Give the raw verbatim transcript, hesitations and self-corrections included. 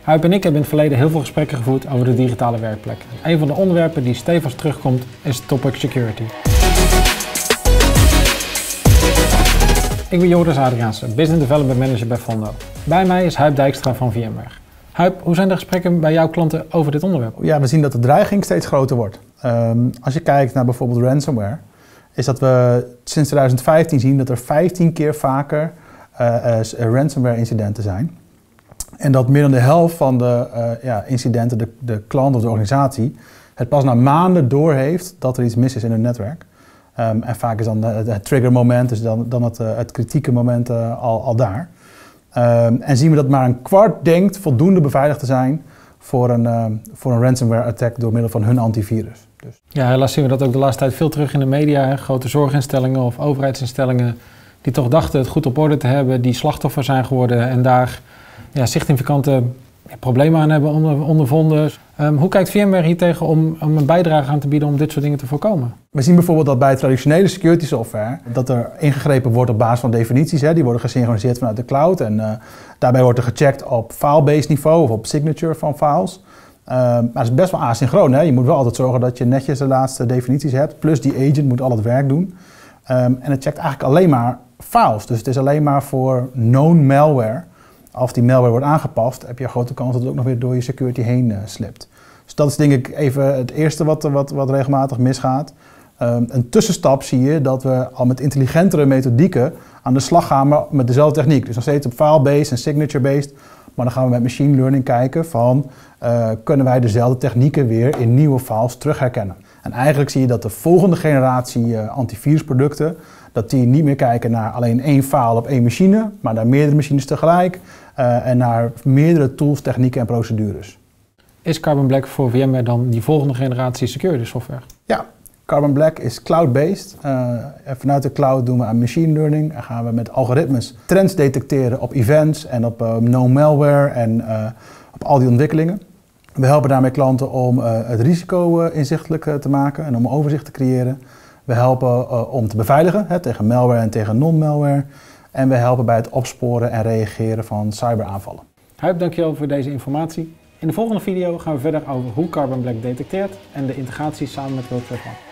Huip en ik hebben in het verleden heel veel gesprekken gevoerd over de digitale werkplek. En een van de onderwerpen die stevig terugkomt is topic security. Ik ben Joris Adriaanse, Business Development Manager bij Fondo. Bij mij is Huip Dijkstra van VMware. Huip, hoe zijn de gesprekken bij jouw klanten over dit onderwerp? Ja, we zien dat de dreiging steeds groter wordt. Um, als je kijkt naar bijvoorbeeld ransomware, is dat we sinds twintig vijftien zien dat er vijftien keer vaker uh, uh, ransomware incidenten zijn. En dat meer dan de helft van de uh, ja, incidenten, de, de klant of de organisatie, het pas na maanden doorheeft dat er iets mis is in hun netwerk. Um, en vaak is dan het, het triggermoment, dus dan, dan het, uh, het kritieke moment uh, al, al daar. Um, en zien we dat maar een kwart denkt voldoende beveiligd te zijn voor een, uh, voor een ransomware attack door middel van hun antivirus. Dus. Ja, helaas zien we dat ook de laatste tijd veel terug in de media. Hè? Grote zorginstellingen of overheidsinstellingen die toch dachten het goed op orde te hebben, die slachtoffer zijn geworden en daar ja, significante problemen aan hebben onder, ondervonden. Um, hoe kijkt VMware hier tegen om, om een bijdrage aan te bieden om dit soort dingen te voorkomen? We zien bijvoorbeeld dat bij traditionele security software dat er ingegrepen wordt op basis van definities. Hè, die worden gesynchroniseerd vanuit de cloud en uh, daarbij wordt er gecheckt op file-based niveau of op signature van files. Uh, maar het is best wel asynchroon. Hè? Je moet wel altijd zorgen dat je netjes de laatste definities hebt. Plus die agent moet al het werk doen. Um, en het checkt eigenlijk alleen maar files. Dus het is alleen maar voor known malware. Als die malware wordt aangepast, heb je een grote kans dat het ook nog weer door je security heen uh, slipt. Dus dat is denk ik even het eerste wat, wat, wat regelmatig misgaat. Um, een tussenstap zie je dat we al met intelligentere methodieken aan de slag gaan, maar met dezelfde techniek. Dus nog steeds op file-based en signature-based. Maar dan gaan we met machine learning kijken van, uh, kunnen wij dezelfde technieken weer in nieuwe files terugherkennen. En eigenlijk zie je dat de volgende generatie uh, antivirusproducten, dat die niet meer kijken naar alleen één file op één machine, maar naar meerdere machines tegelijk uh, en naar meerdere tools, technieken en procedures. Is Carbon Black voor VMware dan die volgende generatie security software? Ja, Carbon Black is cloud-based. Uh, vanuit de cloud doen we aan machine learning en gaan we met algoritmes trends detecteren op events en op uh, known malware en uh, op al die ontwikkelingen. We helpen daarmee klanten om uh, het risico uh, inzichtelijk uh, te maken en om overzicht te creëren. We helpen uh, om te beveiligen hè, tegen malware en tegen non-malware. En we helpen bij het opsporen en reageren van cyberaanvallen. Huip, dankjewel voor deze informatie. In de volgende video gaan we verder over hoe Carbon Black detecteert en de integratie samen met WorkFlow.